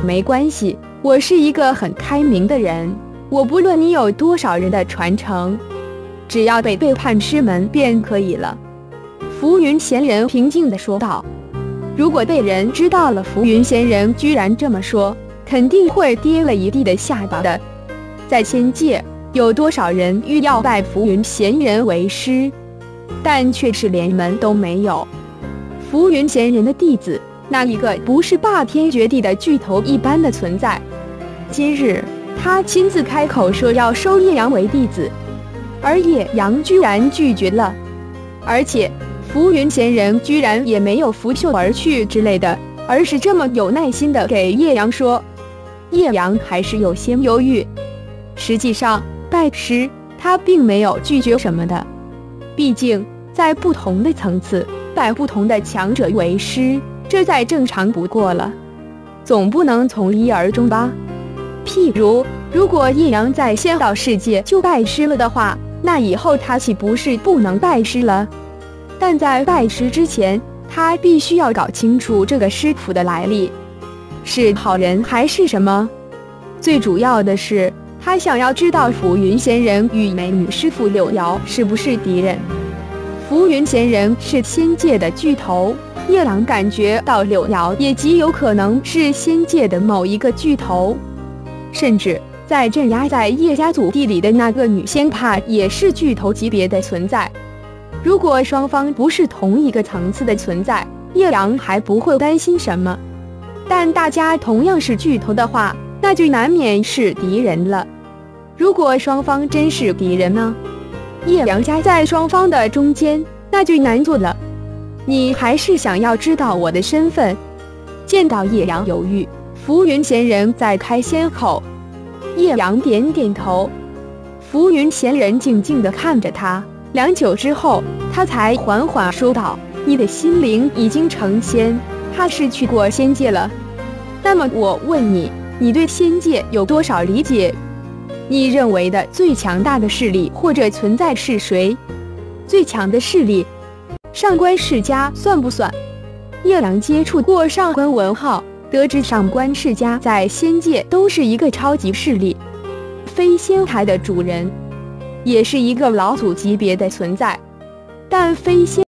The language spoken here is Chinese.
没关系，我是一个很开明的人，我不论你有多少人的传承，只要被背叛师门便可以了。浮云仙人平静地说道。如果被人知道了浮云仙人居然这么说，肯定会跌了一地的下巴的。在仙界，有多少人欲要拜浮云仙人为师，但却是连门都没有。浮云仙人的弟子，那一个不是霸天绝地的巨头一般的存在。今日他亲自开口说要收叶阳为弟子，而叶阳居然拒绝了，而且浮云仙人居然也没有拂袖而去之类的，而是这么有耐心地给叶阳说。叶阳还是有些犹豫，实际上拜师他并没有拒绝什么的，毕竟在不同的层次拜不同的强者为师，这再正常不过了，总不能从一而终吧。譬如果叶阳在仙道世界就拜师了的话，那以后他岂不是不能拜师了？但在拜师之前，他必须要搞清楚这个师傅的来历，是好人还是什么。最主要的是，他想要知道浮云仙人与美女师傅柳瑶是不是敌人。浮云仙人是仙界的巨头，叶朗感觉到柳瑶也极有可能是仙界的某一个巨头，甚至在镇压在叶家祖地里的那个女仙怕也是巨头级别的存在。如果双方不是同一个层次的存在，叶阳还不会担心什么，但大家同样是巨头的话，那就难免是敌人了。如果双方真是敌人呢？叶阳夹在双方的中间，那就难做了。你还是想要知道我的身份？见到叶阳犹豫，浮云仙人在开先口。叶阳点点头，浮云仙人静静地看着他，良久之后，他才缓缓说道：你的心灵已经成仙，他是去过仙界了。那么我问你，你对仙界有多少理解？你认为的最强大的势力或者存在是谁？最强的势力，上官世家算不算？叶良接触过上官文浩，得知上官世家在仙界都是一个超级势力，飞仙台的主人，也是一个老祖级别的存在，但飞仙